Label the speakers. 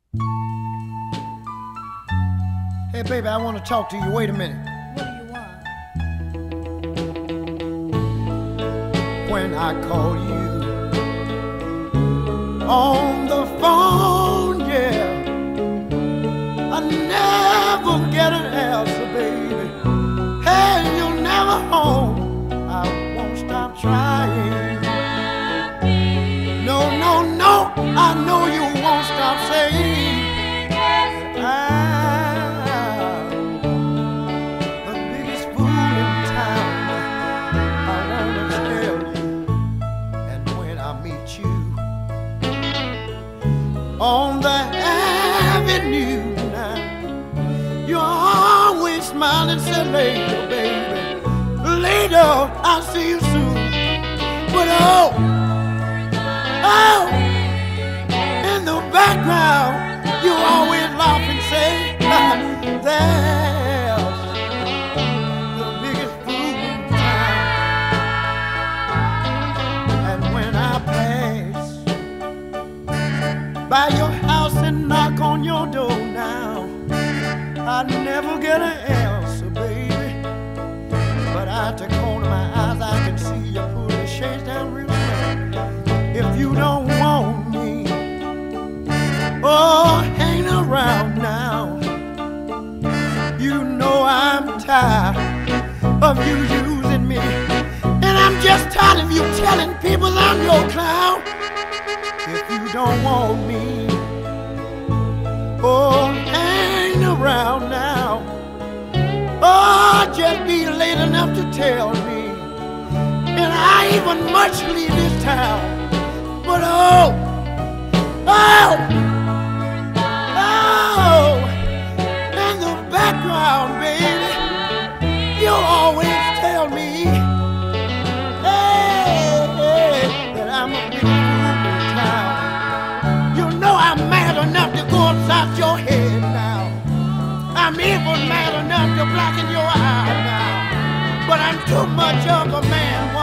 Speaker 1: Hey, baby, I want to talk to you. Wait a minute.
Speaker 2: What do you want?
Speaker 1: When I call you on the phone, yeah, I never get an answer, baby. Hey, you're never home. I won't stop trying. No, no, no, I know you won't stop saying I'm the biggest fool in town. I wanna tell you, and when I meet you on the avenue now, you're always smiling, say later, baby, later, I'll see you soon. But oh, in the background, you always laugh and say, there's the biggest fool in town. And when I pass by your house and knock on your door now, I never get an answer, baby. But at the corner of my eyes, I can see you pull the shades down real slow. If you don't want me, oh, hang around now. You know I'm tired of you using me, and I'm just tired of you telling people I'm your clown. If you don't want me, oh, hang around now. Oh, just be late enough to tell me, and I even much leave this town. But oh, in the background, baby, you always tell me, hey, that I'm a big fool in town. You know I'm mad enough to go upside your head now. I'm even mad enough to blacken your eye now. But I'm too much of a man.